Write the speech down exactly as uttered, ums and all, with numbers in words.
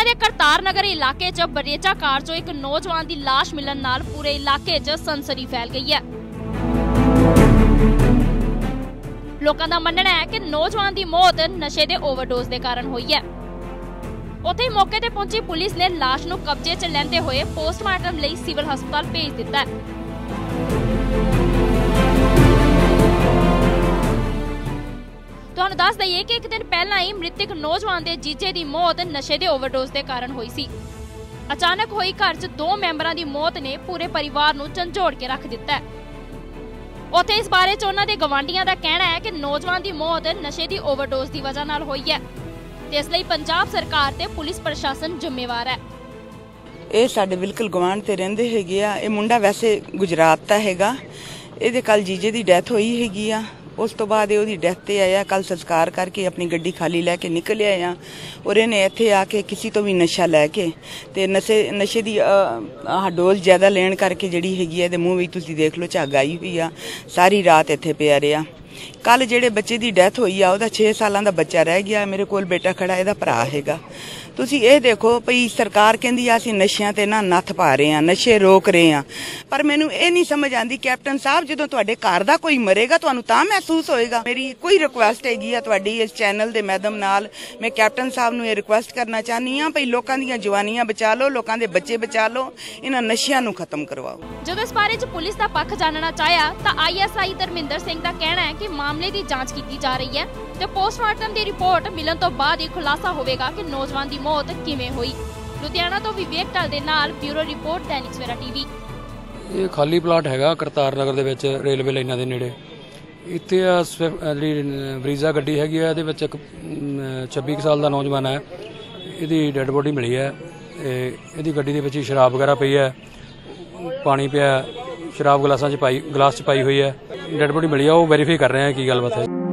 लुधियाना के करतार नगर इलाके च बरेजा कार चो एक नौजवान की लाश मिलन नाल पूरे इलाके च सनसनी फैल गई है। लोकां दा मनना है कि नौजवान की मौत नशे के ओवरडोज के कारण हुई है। उत्थे मौके ते पहुंची पुलिस ने लाश नूं कब्जे च लैंदे हुए पोस्टमार्टम लई सिविल हस्पताल भेज दिता है। तुहानूं दस दईए कि एक दिन पहला ही मृतक नौजवान के जीजे की मौत नशे के ओवरडोज के कारण हुई सी। अचानक हुई घर च दो मैंबरां की मौत ने पूरे परिवार नूं झंझोड़ के रख दिता है। उत्थे इस बारे च उन्हां दे गवांढियां दा कहना है कि नौजवान की मौत नशे की ओवरडोज की वजह नाल हुई है ते इस लई पंजाब सरकार ते पुलिस प्रशासन जिम्मेवार है। ਇਹ ਸਾਡੇ ਬਿਲਕੁਲ ਗਵਾਂਢ ਤੇ ਰਹਿੰਦੇ ਹੈਗੇ ਆ। ਇਹ ਮੁੰਡਾ ਵੈਸੇ ਗੁਜਰਾਤ ਦਾ ਹੈਗਾ। ਇਹਦੇ ਕੱਲ ਜੀਜੇ ਦੀ ਡੈਥ ਹੋਈ ਹੈਗੀ ਆ। ਉਸ ਤੋਂ ਬਾਅਦ ਇਹ ਉਹਦੀ ਡੈਥ ਤੇ ਆਇਆ। ਕੱਲ ਸੰਸਕਾਰ ਕਰਕੇ ਆਪਣੀ ਗੱਡੀ ਖਾਲੀ ਲੈ ਕੇ ਨਿਕਲ ਆਇਆ ਔਰ ਇਹਨੇ ਇੱਥੇ ਆ ਕੇ ਕਿਸੇ ਤੋਂ ਵੀ ਨਸ਼ਾ ਲੈ ਕੇ ਤੇ ਨਸ਼ੇ ਨਸ਼ੇ ਦੀ ਆਹ ਡੋਜ਼ ਜ਼ਿਆਦਾ ਲੈਣ ਕਰਕੇ ਜਿਹੜੀ ਹੈਗੀ ਆ ਇਹਦੇ ਮੂੰਹ ਵਿੱਚ ਤੁਸੀਂ ਦੇਖ ਲਓ ਝੱਗ ਆਈ ਹੋਈ ਆ। ਸਾਰੀ ਰਾਤ ਇੱਥੇ ਪਿਆ ਰਿਹਾ। ਕੱਲ ਜਿਹੜੇ ਬੱਚੇ ਦੀ ਡੈਥ ਹੋਈ ਆ ਉਹਦਾ ਛੇ ਸਾਲਾਂ ਦਾ ਬੱਚਾ ਰਹਿ ਗਿਆ। ਮੇਰੇ ਕੋਲ ਬੇਟਾ ਖੜਾ ਇਹਦਾ ਭਰਾ ਹੈਗਾ। ਤੁਸੀਂ ਇਹ ਦੇਖੋ ਭਈ ਸਰਕਾਰ ਕਹਿੰਦੀ ਆ ਅਸੀਂ ਨਸ਼ਿਆਂ ਤੇ ਨਾ ਨੱਥ ਪਾ ਰਹੇ ਆ, ਨਸ਼ੇ ਰੋਕ ਰਹੇ ਆ, ਪਰ ਮੈਨੂੰ ਇਹ ਨਹੀਂ ਸਮਝ ਆਂਦੀ ਕੈਪਟਨ ਸਾਹਿਬ ਜਦੋਂ ਤੁਹਾਡੇ ਘਰ ਦਾ ਕੋਈ ਮਰੇਗਾ ਤੁਹਾਨੂੰ ਤਾਂ ਮਹਿਸੂਸ ਹੋਏਗਾ। ਮੇਰੀ ਕੋਈ ਰਿਕੁਐਸਟ ਹੈਗੀ ਆ ਤੁਹਾਡੀ ਇਸ ਚੈਨਲ ਦੇ ਮਾਧਿਅਮ ਨਾਲ ਮੈਂ ਕੈਪਟਨ ਸਾਹਿਬ ਨੂੰ ਇਹ ਰਿਕੁਐਸਟ ਕਰਨਾ ਚਾਹਨੀ ਆ ਭਈ ਲੋਕਾਂ ਦੀਆਂ ਜਵਾਨੀਆਂ ਬਚਾ ਲਓ, ਲੋਕਾਂ ਦੇ ਬੱਚੇ ਬਚਾ ਲਓ, ਇਹਨਾਂ ਨਸ਼ਿਆਂ ਨੂੰ ਖਤਮ ਕਰਵਾਓ। ਜਦੋਂ ਇਸ ਬਾਰੇ ਚ ਪੁਲਿਸ ਦਾ ਪੱਖ ਜਾਣਨਾ ਚਾਹਿਆ ਤਾਂ I S I Dharminder Singh ਦਾ ਕਹਿਣਾ ਹੈ ਕਿ ਮਾਮਲੇ ਦੀ ਜਾਂਚ ਕੀਤੀ ਜਾ ਰਹੀ ਹੈ ਤੇ ਪੋਸਟਮਾਰਟਮ ਦੀ ਰਿਪੋर्ट ਮਿਲਣ ਤੋਂ ਬਾਅਦ ਹੀ ਖੁਲਾਸਾ ਹੋਵੇਗਾ ਕਿ ਨੌਜਵਾਨ ਦੀ ਮੌਤ ਕਿਵੇਂ ਹੋਈ। ਲੁਧਿਆਣਾ ਤੋਂ ਵਿਵੇਕ ਢਲ ਦੇ ਨਾਲ ਬਿਊਰੋ ਰਿਪੋर्ट दैनिक सवेरा टीवी। ਇਹ ਖਾਲੀ ਪਲਾਟ ਹੈਗਾ ਕਰਤਾਰ ਨਗਰ ਦੇ ਵਿੱਚ ਰੇਲਵੇ ਲਾਈਨਾਂ ਦੇ ਨੇੜੇ। ਇੱਥੇ ਆ ਜਿਹੜੀ ਬਰੀਜ਼ਾ ਗੱਡੀ ਹੈਗੀ ਆ ਇਹਦੇ ਵਿੱਚ ਇੱਕ ਛੱਬੀ ਸਾਲ ਦਾ ਨੌਜਵਾਨ ਹੈ। ਇਹਦੀ ਡੈੱਡ ਬੋਡੀ ਮਿਲੀ ਹੈ। ਇਹਦੀ ਗੱਡੀ ਦੇ ਵਿੱਚ ਹੀ ਸ਼ਰਾਬ ਵਗੈਰਾ ਪਈ ਹੈ, ਪਾਣੀ ਪਿਆ, ਸ਼ਰਾਬ ਗਲਾਸਾਂ 'ਚ ਪਾਈ ਗਲਾਸ 'ਚ ਪਾਈ ਹੋਈ ਹੈ। ਡੈੱਡ ਬੋਡੀ ਮਿਲੀ ਆ, ਉਹ ਵੈਰੀਫਾਈ ਕਰ ਰਹੇ ਆ ਕੀ ਗੱਲਬਾਤ ਹੈ।